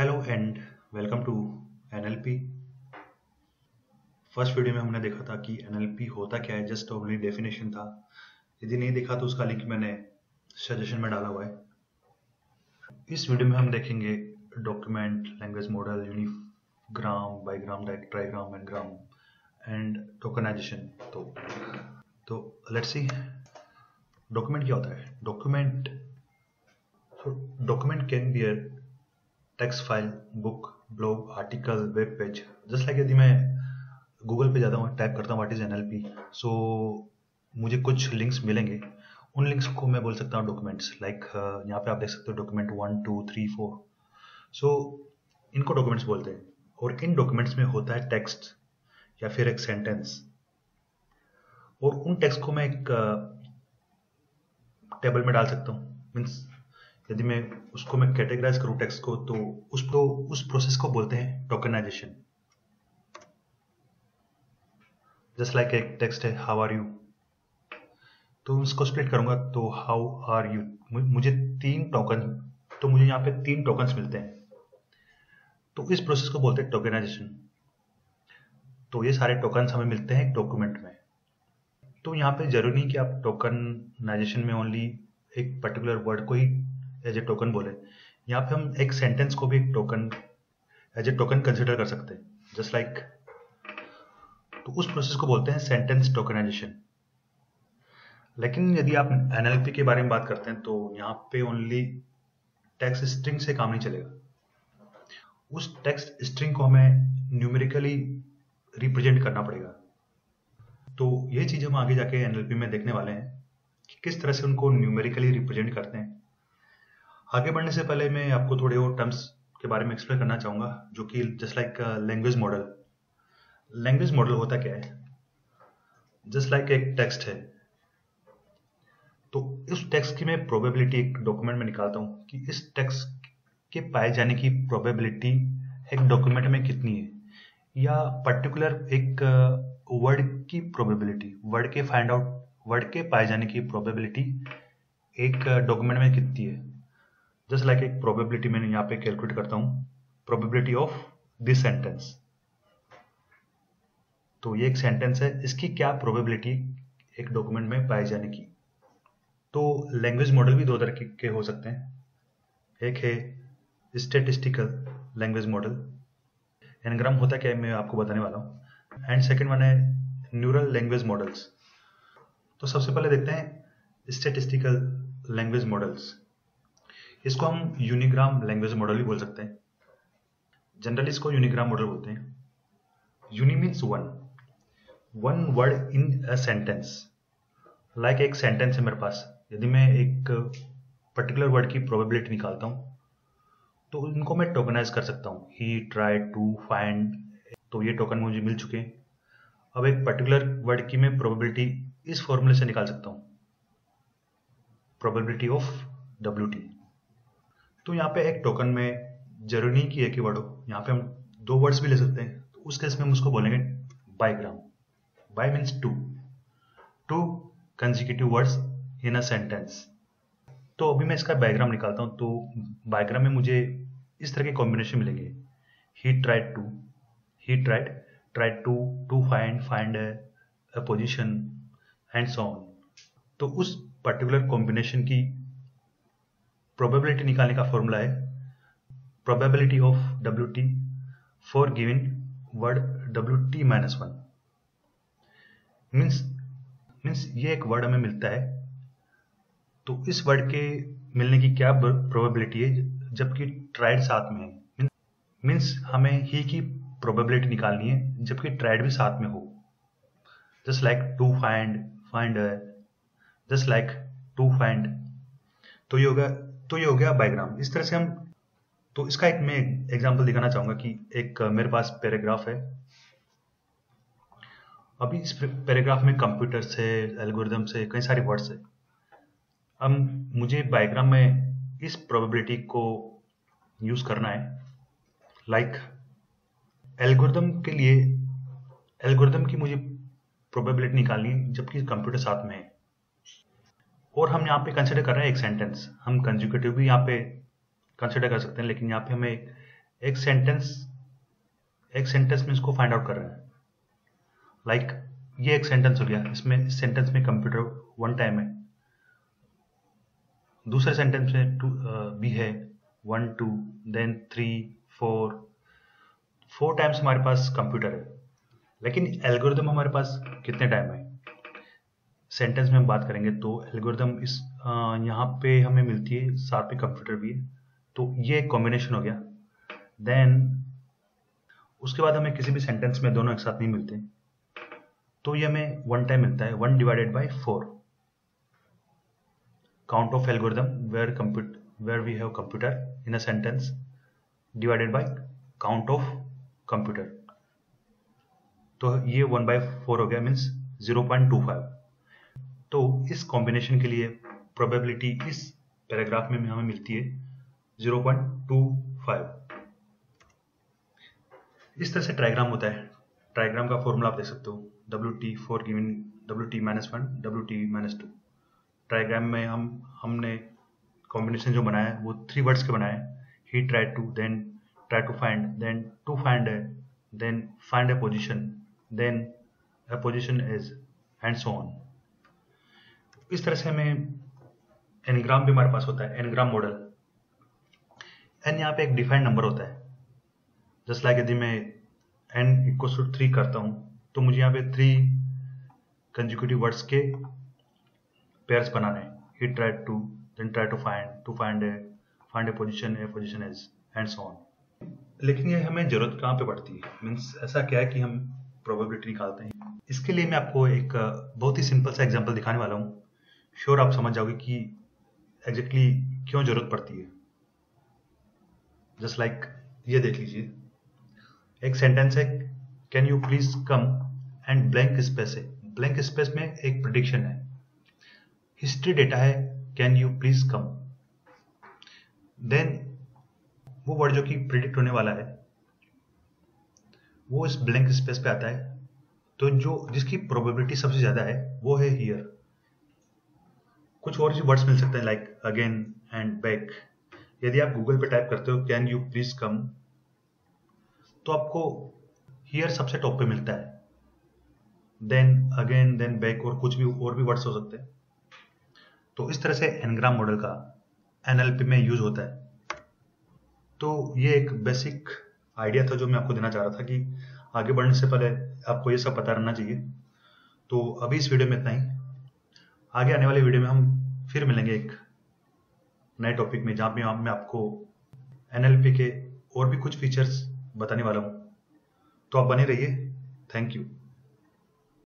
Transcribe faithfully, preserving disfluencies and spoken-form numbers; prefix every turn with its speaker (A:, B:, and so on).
A: Hello and welcome to NLP. First video में हमने देखा था कि एनएलपी होता क्या है, जस्ट ओनली डेफिनेशन था। यदि नहीं देखा तो उसका लिंक मैंने सजेशन में डाला हुआ है। इस वीडियो में हम देखेंगे document, language model, unigram, bigram, trigram, n gram and tokenization. तो तो लेट्स सी डॉक्यूमेंट क्या होता है। Document document can be a text file, book, blog, article, web page. Just like यदि मैं गूगल पे जाता हूँ, टाइप करता हूँ व्हाट इज एनएलपी, सो मुझे कुछ लिंक्स मिलेंगे। उन लिंक्स को मैं बोल सकता हूँ डॉक्यूमेंट्स। लाइक यहाँ पे आप देख सकते हो document one two three four. So इनको डॉक्यूमेंट्स बोलते हैं। और इन डॉक्यूमेंट्स में होता है टेक्स्ट या फिर एक सेंटेंस, और उन टेक्स्ट को मैं एक टेबल में डाल सकता हूँ। मीन्स यदि मैं उसको मैं कैटेगराइज करूँ टेक्स्ट को, तो उसको उस प्रोसेस को बोलते हैं टोकनाइजेशन। जस्ट लाइक एक टेक्स्ट है हाउ आर यू, तो उसको स्प्लिट करूंगा तो हाउ आर यू, मुझे तीन टोकन तो मुझे यहाँ पे तीन टोकन्स मिलते हैं। तो इस प्रोसेस को बोलते हैं टोकनाइजेशन। तो ये सारे टोकन्स हमें मिलते हैं एक डॉक्यूमेंट में। तो यहाँ पे जरूरी नहीं कि आप टोकनाइजेशन में ओनली एक पर्टिकुलर वर्ड को ही एज ए टोकन बोले। यहाँ पे हम एक सेंटेंस को भी एक token as a token consider कर सकते हैं। जस्ट लाइक like, तो उस प्रोसेस को बोलते हैं सेंटेंस टोकनाइजेशन। लेकिन यदि आप एनएलपी के बारे में बात करते हैं तो यहाँ पे ओनली टेक्स्ट स्ट्रिंग से काम नहीं चलेगा। उस टेक्स्ट स्ट्रिंग को हमें न्यूमेरिकली रिप्रेजेंट करना पड़ेगा। तो ये चीज हम आगे जाके एनएलपी में देखने वाले हैं कि किस तरह से उनको न्यूमेरिकली रिप्रेजेंट करते हैं। आगे बढ़ने से पहले मैं आपको थोड़े और टर्म्स के बारे में एक्सप्लेन करना चाहूंगा, जो कि just like language model. Language model होता क्या है? जस्ट लाइक like एक टेक्स्ट है, तो इस टेक्स्ट की मैं प्रोबेबिलिटी एक डॉक्यूमेंट में निकालता हूँ कि इस टेक्स्ट के पाए जाने की प्रोबेबिलिटी एक डॉक्यूमेंट में कितनी है, या पर्टिकुलर एक वर्ड की प्रोबेबिलिटी, वर्ड के फाइंड आउट वर्ड के पाए जाने की प्रोबेबिलिटी एक डॉक्यूमेंट में कितनी है। जस्ट लाइक एक प्रोबेबिलिटी मैंने यहाँ पे कैलकुलेट करता हूँ, प्रोबेबिलिटी ऑफ दिस सेंटेंस। तो ये एक सेंटेंस है, इसकी क्या प्रोबेबिलिटी एक डॉक्यूमेंट में पाए जाने की। तो लैंग्वेज मॉडल भी दो तरह के हो सकते हैं। एक है स्टैटिस्टिकल लैंग्वेज मॉडल, एनग्राम होता क्या है मैं आपको बताने वाला हूँ। एंड सेकंड वन है न्यूरल लैंग्वेज मॉडल्स। तो सबसे पहले देखते हैं स्टैटिस्टिकल लैंग्वेज मॉडल्स। इसको हम यूनिग्राम लैंग्वेज मॉडल भी बोल सकते हैं। जनरली इसको यूनिग्राम मॉडल बोलते हैं। Uni means one, one word in a sentence. Like एक सेंटेंस है मेरे पास, यदि मैं एक पर्टिकुलर वर्ड की प्रोबेबिलिटी निकालता हूँ तो इनको मैं टोकनाइज कर सकता हूँ। He, try, to, find. तो ये टोकन मुझे मिल चुके हैं। अब एक पर्टिकुलर वर्ड की मैं प्रोबेबिलिटी इस फॉर्मूले से निकाल सकता हूँ, प्रोबेबिलिटी ऑफ डब्ल्यू टी। तो यहाँ पे एक टोकन में जरूरी नहीं कि एक ही वर्ड हो, यहाँ पे हम दो वर्ड्स भी ले सकते हैं। तो उस केस में हम उसको बोलेंगे bigram. Bi means two, two consecutive words in a sentence. तो अभी मैं इसका बायग्राम निकालता हूँ। तो बायग्राम में मुझे इस तरह के कॉम्बिनेशन मिलेंगे। He tried to, he tried, tried to, to find, find a position and so on. तो उस पर्टिकुलर कॉम्बिनेशन की प्रोबेबिलिटी निकालने का फॉर्मूला है probability of W T for given word W T minus one. Means means ये एक word हमें मिलता है, तो इस वर्ड के मिलने की क्या प्रोबेबिलिटी है जबकि ट्राइड साथ में है। मीन्स हमें ही की प्रोबेबिलिटी निकालनी है जबकि ट्राइड भी साथ में हो। Just like to find, find, just like to find. तो ये हो गया तो ये हो गया बायग्राम। इस तरह से हम, तो इसका एक मैं एग्जांपल दिखाना चाहूंगा कि एक मेरे पास पैराग्राफ है। अभी इस पैराग्राफ में कंप्यूटर से, एल्गोरिदम से कई सारे वर्ड्स है। अब मुझे बायग्राम में इस प्रोबेबिलिटी को यूज करना है। लाइक एल्गोरिदम के लिए, एल्गोरिदम की मुझे प्रोबेबिलिटी निकालनी है जबकि कंप्यूटर साथ में है। और हम यहाँ पे कंसिडर कर रहे हैं एक सेंटेंस। हम कंजुगेटिव भी यहाँ पे कंसिडर कर सकते हैं, लेकिन यहाँ पे हमें एक सेंटेंस एक सेंटेंस में इसको फाइंड आउट कर रहे हैं। लाइक like, ये एक सेंटेंस हो गया, इसमें इस सेंटेंस में कंप्यूटर वन टाइम है, दूसरे सेंटेंस में टू भी है, one two then three four four times हमारे पास कंप्यूटर है। लेकिन एल्गोरिदम हमारे पास कितने टाइम है? सेंटेंस में हम बात करेंगे तो एल्गोरिदम इस यहाँ पे हमें मिलती है, साथ में कंप्यूटर भी है, तो ये एक कॉम्बिनेशन हो गया। देन उसके बाद हमें किसी भी सेंटेंस में दोनों एक साथ नहीं मिलते, तो ये हमें वन टाइम मिलता है, one divided by four count of algorithm where compute where we have computer in a sentence divided by count of computer. तो ये वन बाय फोर हो गया, means zero point two five. तो इस combination के लिए प्रोबेबिलिटी इस paragraph में हमें मिलती है जीरो पॉइंट टू फाइव। इस तरह से ट्राइग्राम होता है। ट्राइग्राम का फॉर्मूला आप देख सकते हो, W T for given W T minus one W T minus two. Trigram में हम हमने कॉम्बिनेशन जो बनाया है वो थ्री वर्ड्स के बनाए, he try to, then try to find, then to find है, then find a position, then a position is, and so on. इस तरह से हमें एनग्राम भी हमारे पास होता है, एनग्राम मॉडल। एन यहाँ पे एक डिफाइंड नंबर होता है, जस्ट लाइक यदि मैं एन इक्वल्स टू थ्री करता हूं तो मुझे यहाँ पे थ्री कंजिक्यूटिव वर्ड्स के पेयर्स बनाने हैं, he try to, then try to find, to find a, find a position, a position is, and so on. लेकिन ये हमें जरूरत कहाँ पे पड़ती है? मीन्स ऐसा क्या है कि हम प्रोबेबिलिटी निकालते हैं? इसके लिए मैं आपको एक बहुत ही सिंपल सा एग्जाम्पल दिखाने वाला हूँ। श्योर आप समझ जाओगे कि एग्जैक्टली क्यों जरूरत पड़ती है। जस्ट लाइक like, ये देख लीजिए, एक सेंटेंस है, can you please come, and blank space है। ब्लैंक स्पेस में एक प्रेडिक्शन है, हिस्ट्री डेटा है, can you please come. Then वो वर्ड जो कि प्रिडिक्ट होने वाला है वो इस ब्लैंक स्पेस पे आता है, तो जो जिसकी प्रोबेबिलिटी सबसे ज्यादा है वो है हियर। कुछ और भी वर्ड्स मिल सकते हैं लाइक अगेन एंड बैक। यदि आप गूगल पे टाइप करते हो कैन यू प्लीज कम, तो आपको हियर सबसे टॉप पे मिलता है, देन अगेन, देन बैक, और कुछ भी और भी वर्ड्स हो सकते हैं। तो इस तरह से एनग्राम मॉडल का एनएलपी में यूज होता है। तो ये एक बेसिक आइडिया था जो मैं आपको देना चाह रहा था कि आगे बढ़ने से पहले आपको ये सब पता रहना चाहिए। तो अभी इस वीडियो में इतना ही। आगे आने वाले वीडियो में हम फिर मिलेंगे एक नए टॉपिक में, जहाँ पे मैं आपको एनएलपी के और भी कुछ फीचर्स बताने वाला हूँ। तो आप बने रहिए। Thank you.